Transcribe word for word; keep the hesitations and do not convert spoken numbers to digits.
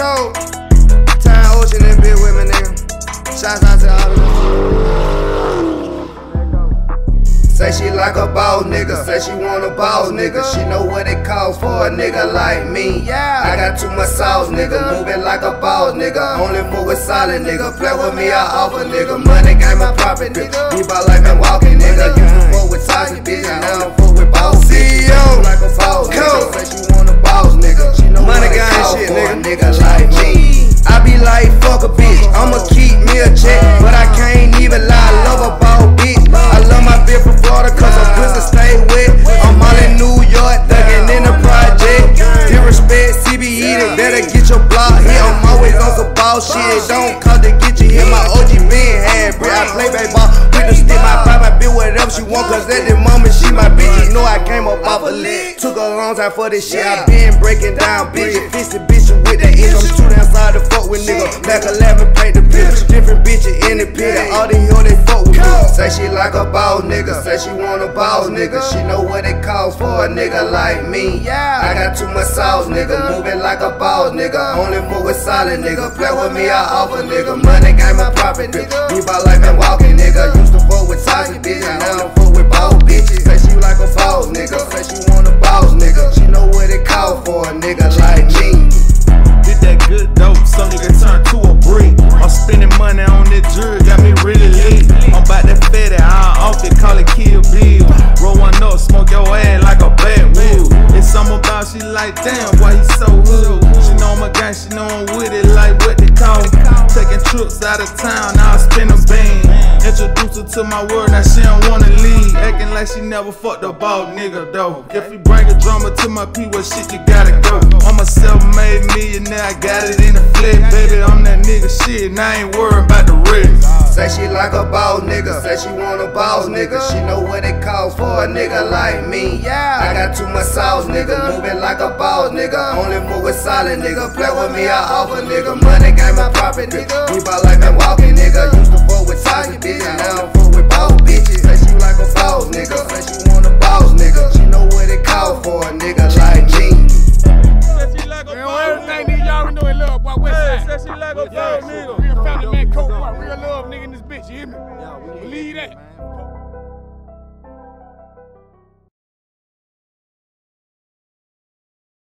cold. Time ocean and bit with me, nigga. Shouts out to all of them. Say she like a boss nigga, say she want a boss nigga. She know what it costs for a nigga like me. Yeah, I got too much sauce nigga, moving like a boss nigga. Only move with solid nigga, play with me I offer nigga. Money got my profit nigga, we bout like I'm walking nigga. Used to fuck with toxic bitch, now I'm fuck with boss C E O, like a boss nigga. Say she want a boss nigga, she know money what it costs shit, for nigga. a nigga like me. I be like fuck a bitch, I'ma keep me a check, but I can't even lie, I love a boss bitch. I love my bitch from Florida cause her pussy stay wet. I'm all in New York, thuggin' in the project. Disrespect, C B E, they better get your block hit. I'm always on some boss shit, don't come to get you here. My O G been had, bro. I play baseball with the stick, my pop, I bitch whatever she want, cause at the moment she my bitch. You know I came up off a lick, took a long time for this shit. I been breaking down bitches, fixing bitches with the itch. I'm too down side to fuck with niggas, like eleven play the bitch. Different bitches in the pit, and all these hoes they fuck with me. Say she like a boss nigga, say she want a boss nigga. She know what it costs for a nigga like me. Yeah, I got too much sauce nigga, moving like a boss nigga. Only move with solid nigga, play with me I offer nigga. Money got my profit nigga, we bout like I'm walking nigga. Used to fuck with toxic bitches, now I'm fuck with boss bitches. Say she like a boss nigga, say she want a boss nigga. She know what it costs for a nigga like me. Did that good dope, some nigga turn to a brick. I'm spending money on that jury, got me really lit. I'm bout that fatty, I off it, call it Kill Bill. Roll one up, smoke your ass like a bad wood. It's something about she like, damn, why he so hood. She know I'm a guy, she know I'm with it, like what they call it. Taking trips out of town, now I spend a band. Introduce her to my world, now she don't wanna leave. Acting like she never fucked a bald nigga though. If you bring a drama to my people, shit, you gotta go. I'm a self-made millionaire, I got it in the flesh. Baby, I'm that nigga shit, and I ain't worried about the rest. Say she like a boss nigga, say she want a boss nigga. She know what it costs for a nigga like me. Yeah, I got too much sauce nigga, moving like a boss nigga. Only move with solid nigga, play with me I offer nigga. Money got my profit nigga, we bout like I'm walking nigga. Used to fuck with toxic bitches, now I'm fuck with boss bitches. Say she like a boss nigga, say she want a boss nigga. She know what it costs for a nigga like me. Say she like a boss everything nigga, y'all already know it love, boy. West side. Say she like a boss nigga. Real family man, Coteboi, real love nigga in this bitch, you hear me? Believe that.